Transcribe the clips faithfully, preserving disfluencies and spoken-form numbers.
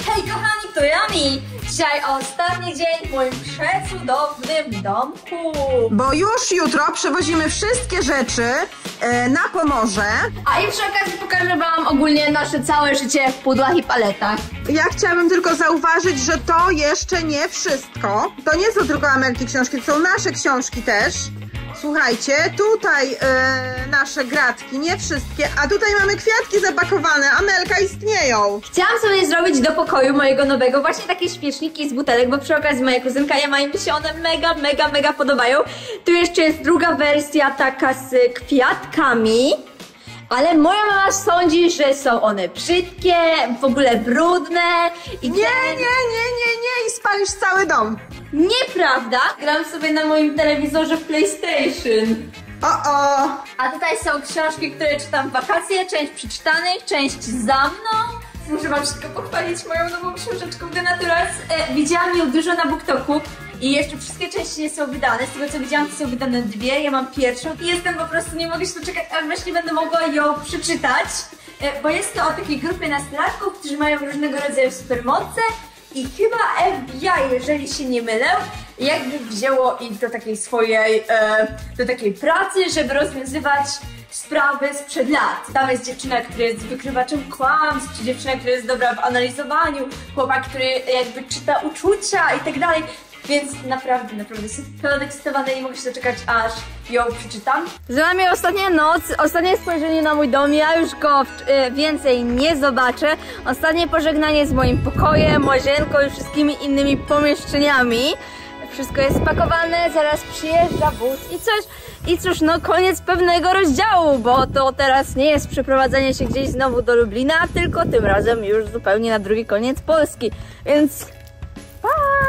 Hej kochani, to Yami! Dzisiaj ostatni dzień w moim przecudownym domku. Bo już jutro przewozimy wszystkie rzeczy e, na Pomorze. A i przy okazji pokażę wam ogólnie nasze całe życie w pudłach i paletach. Ja chciałabym tylko zauważyć, że to jeszcze nie wszystko. To nie są tylko Amelki książki, to są nasze książki też. Słuchajcie, tutaj e, nasze gratki, nie wszystkie, a tutaj mamy kwiatki zapakowane. Amelka, istnieją. Chciałam sobie zrobić do pokoju mojego nowego właśnie takie świeczniki z butelek, bo przy okazji moja kuzynka Jama i mi się one mega, mega, mega podobają. Tu jeszcze jest druga wersja taka z kwiatkami. Ale moja mama sądzi, że są one brzydkie, w ogóle brudne i Nie, nie, nie, nie, nie i spalisz cały dom. Nieprawda! Gram sobie na moim telewizorze w PlayStation. O, o. A tutaj są książki, które czytam w wakacje, część przeczytanych, część za mną. Muszę wam wszystko pochwalić moją nową książeczką The Naturals. E, widziałam ją dużo na BookToku i jeszcze wszystkie części nie są wydane. Z tego co widziałam, to są wydane dwie, ja mam pierwszą i jestem po prostu, nie mogę się doczekać, aż właśnie będę mogła ją przeczytać. E, bo jest to o takiej grupie nastolatków, którzy mają różnego rodzaju supermoce. I chyba F B I, jeżeli się nie mylę, jakby wzięło ich do takiej swojej, e, do takiej pracy, żeby rozwiązywać sprawy sprzed lat. Tam jest dziewczyna, która jest wykrywaczem kłamstw, czy dziewczyna, która jest dobra w analizowaniu, chłopak, który jakby czyta uczucia i tak dalej. Więc naprawdę, naprawdę jestem podekscytowana i nie mogę się doczekać, aż ją przeczytam. Z nami ostatnia noc, ostatnie spojrzenie na mój dom, ja już go y, więcej nie zobaczę. Ostatnie pożegnanie z moim pokojem, łazienką i wszystkimi innymi pomieszczeniami. Wszystko jest spakowane, zaraz przyjeżdża wóz i coś. I cóż, no koniec pewnego rozdziału, bo to teraz nie jest przeprowadzenie się gdzieś znowu do Lublina, tylko tym razem już zupełnie na drugi koniec Polski. Więc pa!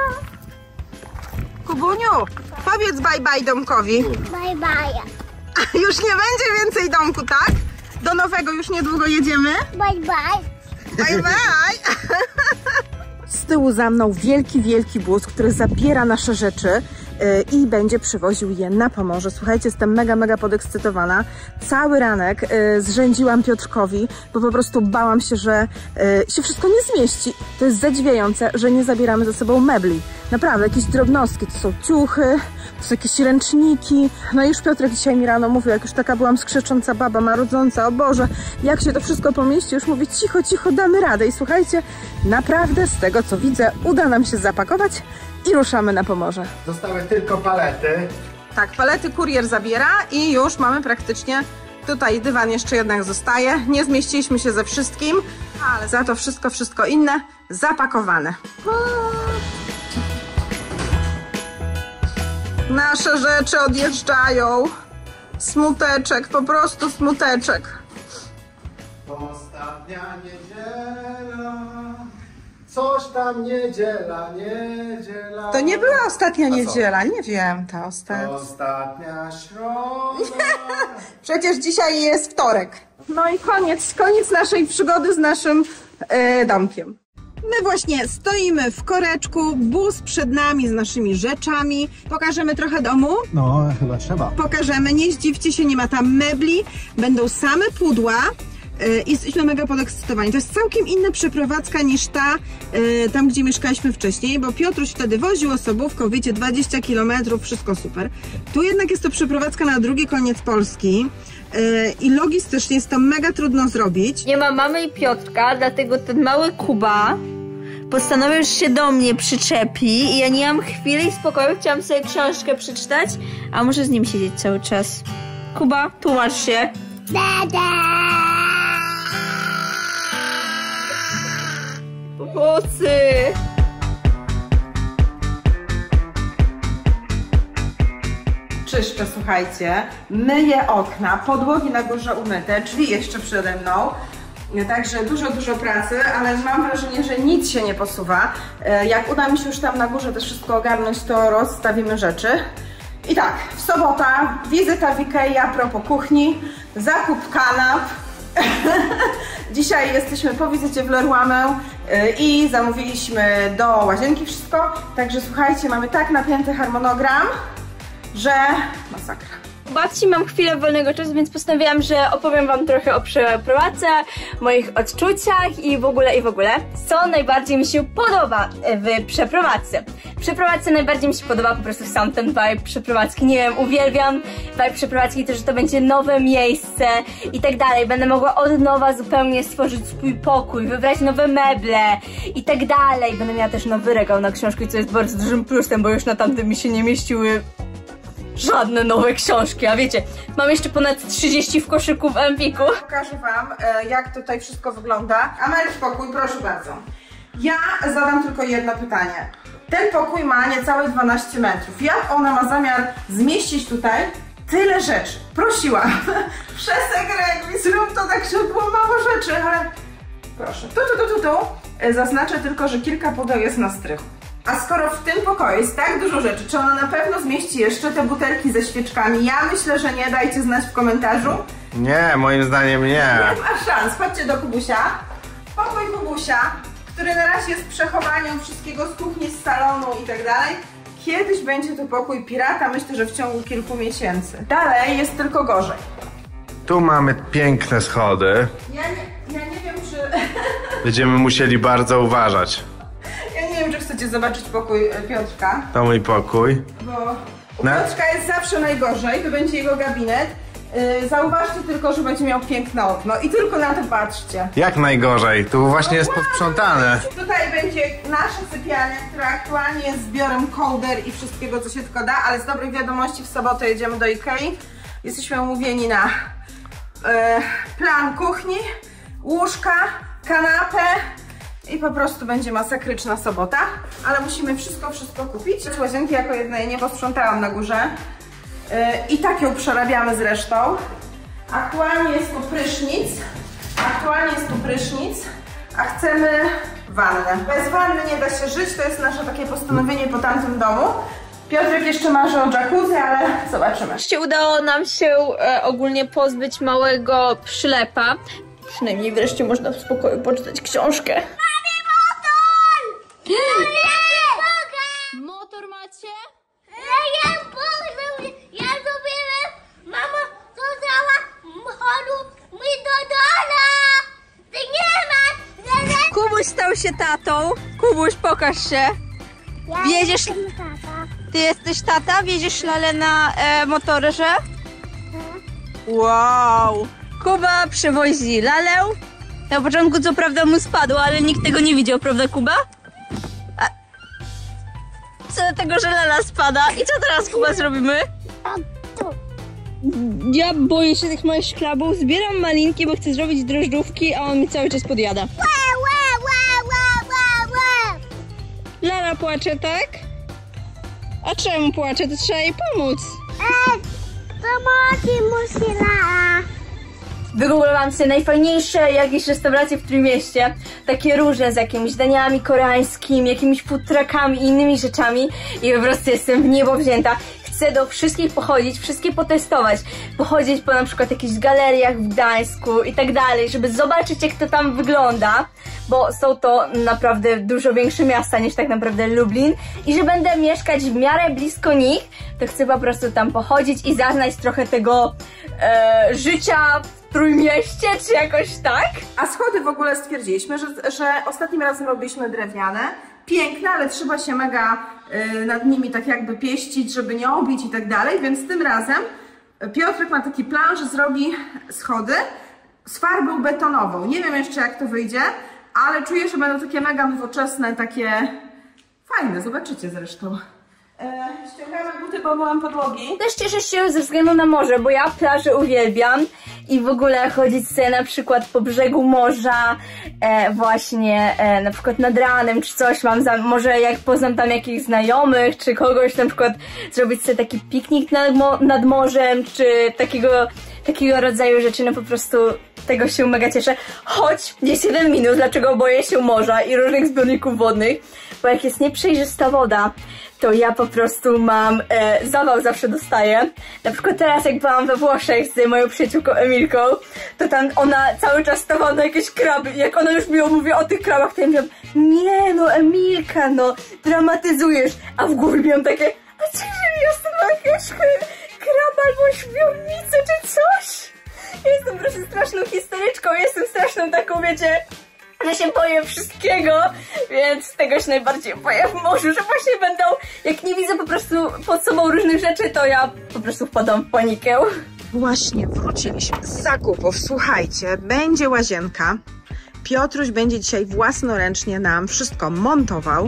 Kubuniu, powiedz bye bye domkowi. Bye bye. Już nie będzie więcej domku, tak? Do nowego już niedługo jedziemy. Bye bye. Bye bye. Z tyłu za mną wielki, wielki wóz, który zabiera nasze rzeczy yy, i będzie przywoził je na Pomorze. Słuchajcie, jestem mega, mega podekscytowana. Cały ranek yy, zrzędziłam Piotrkowi, bo po prostu bałam się, że yy, się wszystko nie zmieści. To jest zadziwiające, że nie zabieramy ze sobą mebli. Naprawdę, jakieś drobnostki, to są ciuchy, to są jakieś ręczniki. No i już Piotrek dzisiaj mi rano mówił, jak już taka byłam skrzecząca baba, marudząca, o Boże, jak się to wszystko pomieści, już mówię, cicho, cicho, damy radę. I słuchajcie, naprawdę z tego co widzę, uda nam się zapakować i ruszamy na Pomorze. Zostały tylko palety. Tak, palety kurier zabiera i już mamy praktycznie, tutaj dywan jeszcze jednak zostaje. Nie zmieściliśmy się ze wszystkim, ale za to wszystko, wszystko inne zapakowane. Nasze rzeczy odjeżdżają. Smuteczek, po prostu smuteczek. Ostatnia niedziela. Coś tam niedziela, niedziela. To nie była ostatnia A co? niedziela, nie wiem, ta ostatnia. Ostatnia środa. Przecież dzisiaj jest wtorek. No i koniec, koniec naszej przygody z naszym e, domkiem. My właśnie stoimy w koreczku, bus przed nami z naszymi rzeczami. Pokażemy trochę domu. No, chyba trzeba. Pokażemy, nie zdziwcie się, nie ma tam mebli, będą same pudła. I jesteśmy mega podekscytowani. To jest całkiem inna przeprowadzka niż ta, yy, tam gdzie mieszkaliśmy wcześniej, bo Piotruś wtedy woził osobówką, wiecie, dwadzieścia kilometrów, wszystko super. Tu jednak jest to przeprowadzka na drugi koniec Polski yy, i logistycznie jest to mega trudno zrobić. Nie ma mamy i Piotrka, dlatego ten mały Kuba postanowił, że się do mnie przyczepi i ja nie mam chwili spokoju, chciałam sobie książkę przeczytać, a muszę z nim siedzieć cały czas. Kuba, tłumacz się. Dada. Pomocy! Czyszczę, słuchajcie, myję okna, podłogi na górze umyte, drzwi jeszcze przede mną. Także dużo, dużo pracy, ale mam wrażenie, że nic się nie posuwa. Jak uda mi się już tam na górze też wszystko ogarnąć, to rozstawimy rzeczy. I tak, w sobota wizyta w Ikei a propos kuchni, zakup kanap. Dzisiaj jesteśmy po wizycie w Leroy Merlin i zamówiliśmy do łazienki wszystko. Także słuchajcie, mamy tak napięty harmonogram, że masakra. U babci mam chwilę wolnego czasu, więc postanowiłam, że opowiem wam trochę o przeprowadzce, moich odczuciach i w ogóle i w ogóle. Co najbardziej mi się podoba w przeprowadzce. W przeprowadzce najbardziej mi się podoba po prostu sam ten vibe przeprowadzki. Nie wiem, uwielbiam vibe przeprowadzki, to, że to będzie nowe miejsce i tak dalej. Będę mogła od nowa zupełnie stworzyć swój pokój, wybrać nowe meble i tak dalej. Będę miała też nowy regał na książki, co jest bardzo dużym plusem, bo już na tamtym mi się nie mieściły żadne nowe książki, a wiecie, mam jeszcze ponad trzydzieści w koszyku w Empiku. Pokażę wam, jak tutaj wszystko wygląda. Ameryk pokój, proszę bardzo. Ja zadam tylko jedno pytanie. Ten pokój ma niecałe dwanaście metrów. Jak ona ma zamiar zmieścić tutaj tyle rzeczy? Prosiłam. Przestań, Greg, zrób to tak, żeby było mało rzeczy, ale proszę. Tu, tu, tu, tu, tu. Zaznaczę tylko, że kilka pudeł jest na strychu. A skoro w tym pokoju jest tak dużo rzeczy, czy ona na pewno zmieści jeszcze te butelki ze świeczkami? Ja myślę, że nie. Dajcie znać w komentarzu. Nie, moim zdaniem nie. Nie ma szans. Chodźcie do Kubusia. Pokój Kubusia, który na razie jest przechowaniem wszystkiego z kuchni, z salonu i tak dalej. Kiedyś będzie to pokój pirata, myślę, że w ciągu kilku miesięcy. Dalej jest tylko gorzej. Tu mamy piękne schody. Ja nie, ja nie wiem, czy... Będziemy musieli bardzo uważać. Ja nie wiem, czy chcecie zobaczyć pokój Piotrka. To mój pokój. Bo u Na... Piotrka jest zawsze najgorzej, to będzie jego gabinet. Yy, zauważcie tylko, że będzie miał piękne okno i tylko na to patrzcie. Jak najgorzej? Tu właśnie jest wow. posprzątane. Tutaj będzie nasza sypialnia, która aktualnie jest zbiorem kołder i wszystkiego, co się tylko da, ale z dobrej wiadomości w sobotę jedziemy do Ikei. Jesteśmy umówieni na yy, plan kuchni, łóżka, kanapę i po prostu będzie masakryczna sobota, ale musimy wszystko, wszystko kupić. Łazienki jako jednej nie posprzątałam na górze. I tak ją przerabiamy zresztą. Aktualnie jest tu prysznic. Aktualnie jest tu prysznic, a chcemy wannę. Bez wanny nie da się żyć, to jest nasze takie postanowienie po tamtym domu. Piotrek jeszcze marzy o jacuzzi, ale zobaczymy. Udało nam się e, ogólnie pozbyć małego przylepa. Przynajmniej wreszcie można w spokoju poczytać książkę. Mamy motor! Motor macie? Ja ja zrobiłem, mama dodała motoru mi dodała. Ty nie ma. Kubuś stał się tatą. Kubuś, pokaż się. Ja Wiedziesz... jestem tata. Ty jesteś tata? Wiedziesz lalę na e, motorze? Wow! Kuba przewozi lalę. Na początku co prawda mu spadło, ale nikt tego nie widział, prawda Kuba? A... Co do tego, że lala spada? I co teraz Kuba zrobimy? Ja boję się tych małych szklabów. Zbieram malinki, bo chcę zrobić drożdżówki, a on mi cały czas podjada. Ła, ła, ła, ła, ła, ła. Lala płacze, tak? A czemu płacze? To trzeba jej pomóc. Ej, to moci musi la. Wygooglowałam sobie najfajniejsze jakieś restauracje w Trójmieście, takie różne z jakimiś daniami koreańskimi, jakimiś food truckami i innymi rzeczami i po prostu jestem w niebo wzięta. Chcę do wszystkich pochodzić, wszystkie potestować, pochodzić po na przykład jakichś galeriach w Gdańsku i tak dalej, żeby zobaczyć jak to tam wygląda, bo są to naprawdę dużo większe miasta niż tak naprawdę Lublin i że będę mieszkać w miarę blisko nich, to chcę po prostu tam pochodzić i zaznać trochę tego e, życia w Trójmieście, czy jakoś tak? A schody w ogóle stwierdziliśmy, że, że ostatnim razem robiliśmy drewniane. Piękne, ale trzeba się mega y, nad nimi tak jakby pieścić, żeby nie obić i tak dalej, więc tym razem Piotrek ma taki plan, że zrobi schody z farbą betonową. Nie wiem jeszcze jak to wyjdzie, ale czuję, że będą takie mega nowoczesne, takie fajne, zobaczycie zresztą. E, ściągamy buty, bo myłam podłogi. Też cieszę się ze względu na morze, bo ja plażę uwielbiam i w ogóle chodzić sobie na przykład po brzegu morza, e, właśnie e, na przykład nad ranem czy coś mam, za, może jak poznam tam jakichś znajomych czy kogoś, na przykład zrobić sobie taki piknik nad, mo nad morzem czy takiego, takiego rodzaju rzeczy, no po prostu tego się mega cieszę. Choć jest jeden minus, dlaczego boję się morza i różnych zbiorników wodnych, bo jak jest nieprzejrzysta woda, to ja po prostu mam e, zawał zawsze dostaję. Na przykład teraz jak byłam we Włoszech z moją przyjaciółką Emilką, to tam ona cały czas stawała na jakieś kraby i jak ona już mi mówi o tych krabach, to ja mówiłam, nie no Emilka, no dramatyzujesz, a w głowie miałam takie, a czy ja jestem na jakiegoś kraba albo śpiownicę czy coś. Ja jestem proszę straszną historyczką, jestem straszną taką, wiecie, ja się boję wszystkiego, więc tego się najbardziej boję w morzu, że właśnie będą, jak nie widzę po prostu pod sobą różnych rzeczy, to ja po prostu wpadam w panikę. Właśnie wróciliśmy z zakupów. Słuchajcie, będzie łazienka. Piotruś będzie dzisiaj własnoręcznie nam wszystko montował.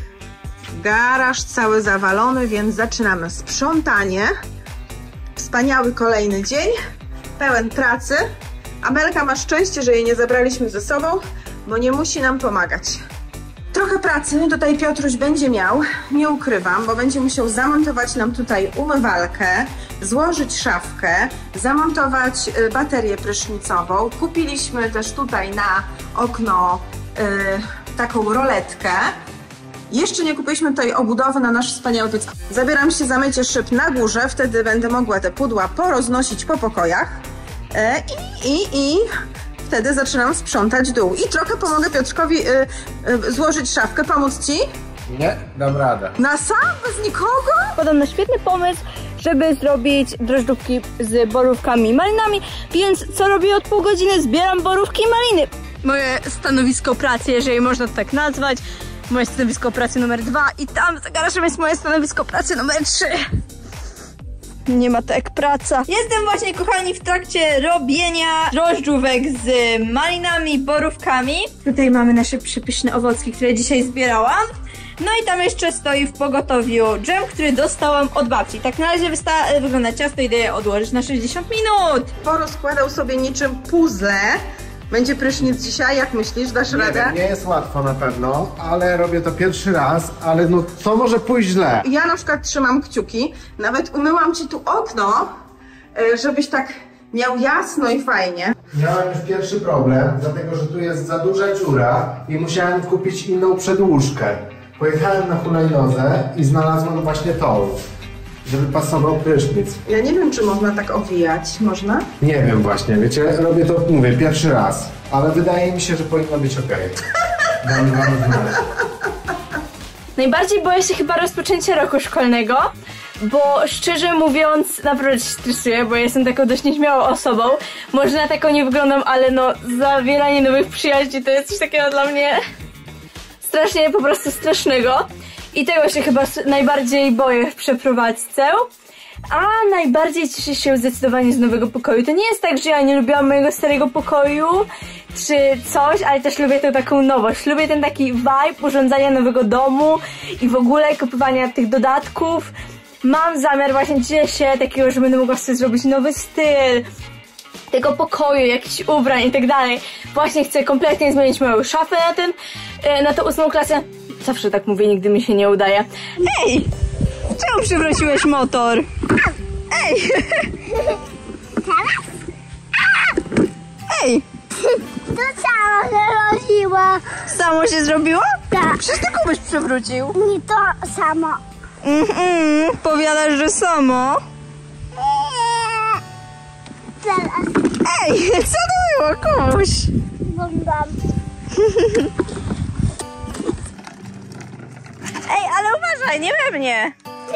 Garaż cały zawalony, więc zaczynamy sprzątanie. Wspaniały kolejny dzień, pełen pracy. Amelka ma szczęście, że jej nie zabraliśmy ze sobą, bo nie musi nam pomagać. Trochę pracy tutaj Piotruś będzie miał, nie ukrywam, bo będzie musiał zamontować nam tutaj umywalkę, złożyć szafkę, zamontować y, baterię prysznicową. Kupiliśmy też tutaj na okno y, taką roletkę. Jeszcze nie kupiliśmy tutaj obudowy na nasz wspaniały piec. Zabieram się za mycie szyb na górze, wtedy będę mogła te pudła poroznosić po pokojach. E, i, i, I wtedy zaczynam sprzątać dół. I trochę pomogę Piotrkowi y, y, złożyć szafkę. Pomóc ci? Nie, dam radę. Na sam? Bez nikogo? Podobno świetny pomysł, żeby zrobić drożdżówki z borówkami i malinami, więc co robię od pół godziny? Zbieram borówki i maliny. Moje stanowisko pracy, jeżeli można to tak nazwać. Moje stanowisko pracy numer dwa i tam za garażem jest moje stanowisko pracy numer trzy. Nie ma to jak praca. Jestem właśnie, kochani, w trakcie robienia drożdżówek z malinami, borówkami. Tutaj mamy nasze przepyszne owocki, które dzisiaj zbierałam. No i tam jeszcze stoi w pogotowiu dżem, który dostałam od babci. Tak na razie wygląda ciasto, idę je odłożyć na sześćdziesiąt minut. Porozkładał sobie niczym puzzle. Będzie prysznic dzisiaj, jak myślisz? Dasz Nie radę? wiem, nie jest łatwo na pewno, ale robię to pierwszy raz, ale no co może pójść źle? Ja na przykład trzymam kciuki. Nawet umyłam ci tu okno, y, żebyś tak miał jasno i fajnie. Miałem już pierwszy problem, dlatego że tu jest za duża dziura i musiałem kupić inną przedłużkę. Pojechałem na hulajnodze i znalazłem właśnie tą, żeby pasował prysznic. Ja nie wiem, czy można tak owijać. Można? Nie wiem właśnie, wiecie, robię to, mówię, pierwszy raz, ale wydaje mi się, że powinno być ok. Dam wam znać. Najbardziej boję się chyba rozpoczęcia roku szkolnego, bo szczerze mówiąc naprawdę się stresuję, bo jestem taką dość nieśmiałą osobą. Może na taką nie wyglądam, ale no zawieranie nowych przyjaźni to jest coś takiego dla mnie strasznie po prostu strasznego. I tego się chyba najbardziej boję w przeprowadzce. A najbardziej cieszę się zdecydowanie z nowego pokoju. To nie jest tak, że ja nie lubiłam mojego starego pokoju czy coś, ale też lubię tę taką nowość. Lubię ten taki vibe urządzania nowego domu i w ogóle kupowania tych dodatków. Mam zamiar właśnie dzisiaj takiego, że będę mogła sobie zrobić nowy styl tego pokoju, jakichś ubrań i tak dalej. Właśnie chcę kompletnie zmienić moją szafę na ten, na tę ósmą klasę. Zawsze tak mówię, nigdy mi się nie udaje. Ej! Czemu przewróciłeś motor? Ej! Ej! To samo się rodziło. Samo się zrobiło? Tak. Przecież ty Kubuś przewrócił. Nie to samo. Mhm, powiadasz, że samo. Eee. Teraz Ej, co to było, Kubuś? bum bum. Ej, ale uważaj, nie we mnie.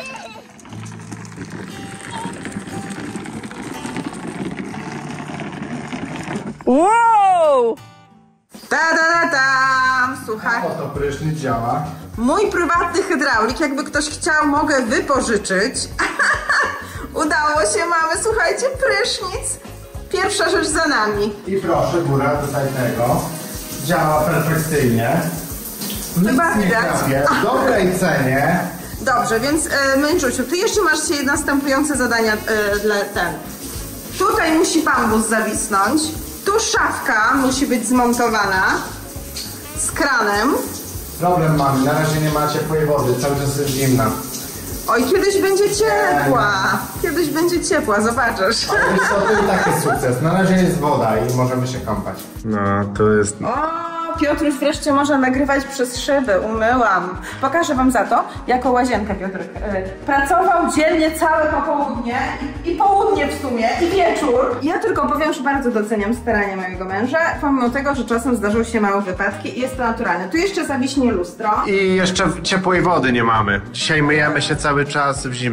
Wow! Ta da da tam! Słuchaj, Oto prysznic działa. mój prywatny hydraulik, jakby ktoś chciał, mogę wypożyczyć. Udało się, mamy, słuchajcie, prysznic. Pierwsza rzecz za nami. I proszę, góra tutaj tego. Działa perfekcyjnie. Nic Chyba nie widać. krawie, w dobrej cenie. Dobrze, więc e, Męczusiu, ty jeszcze masz dzisiaj następujące zadania e, dla ten. Tutaj musi bambus zawisnąć. Tu szafka musi być zmontowana z kranem. Problem mam, na razie nie ma ciepłej wody, cały czas jest zimna. Oj, kiedyś będzie ciepła. Kiedyś będzie ciepła, zobaczysz. Ale wiesz co, to i tak jest sukces. Na razie jest woda i możemy się kąpać. No, to jest... O, Piotruś wreszcie może nagrywać przez szyby, umyłam. Pokażę wam za to, jako łazienkę Piotrek. Yy, pracował dzielnie całe popołudnie i, i południe w sumie, i wieczór. Ja tylko powiem, że bardzo doceniam staranie mojego męża, pomimo tego, że czasem zdarzą się małe wypadki i jest to naturalne. Tu jeszcze zawiśnie lustro. I jeszcze ciepłej wody nie mamy. Dzisiaj myjemy się cały czas w zimnej.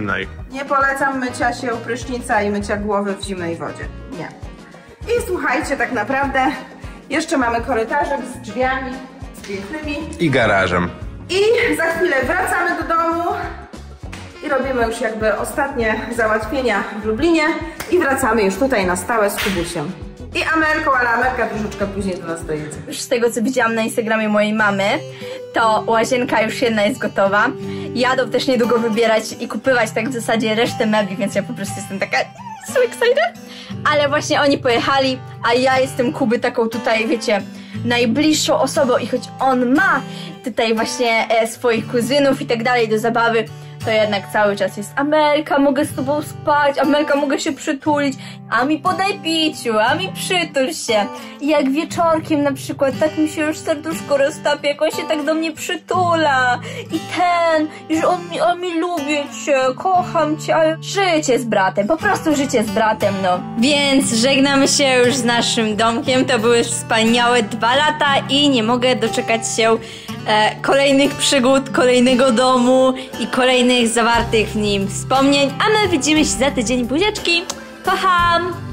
Nie polecam mycia się u prysznica i mycia głowy w zimnej wodzie. Nie. I słuchajcie, tak naprawdę jeszcze mamy korytarzek z drzwiami, z pięknymi. I garażem. I za chwilę wracamy do domu i robimy już jakby ostatnie załatwienia w Lublinie i wracamy już tutaj na stałe z Kubusiem. I Amelką, ale Amelka troszeczkę później do nas dojedzie. Już z tego, co widziałam na Instagramie mojej mamy, to łazienka już jedna jest gotowa. Jadą też niedługo wybierać i kupywać tak w zasadzie resztę mebli, więc ja po prostu jestem taka so excited. Ale właśnie oni pojechali, a ja jestem Kuby taką tutaj, wiecie, najbliższą osobą i choć on ma tutaj właśnie e, swoich kuzynów i tak dalej do zabawy, to jednak cały czas jest Amelka, mogę z tobą spać, Amelka, mogę się przytulić, a mi podaj piciu, a mi przytul się. I jak wieczorkiem na przykład, tak mi się już serduszko roztapia, jak on się tak do mnie przytula. I ten, że on mi, on mi lubię cię, kocham cię, ale życie z bratem, po prostu życie z bratem, no. Więc żegnamy się już z naszym domkiem, to były wspaniałe dwa lata i nie mogę doczekać się e, kolejnych przygód, kolejnego domu i kolejnych zawartych w nim wspomnień, a my widzimy się za tydzień. Buziaczki, kocham!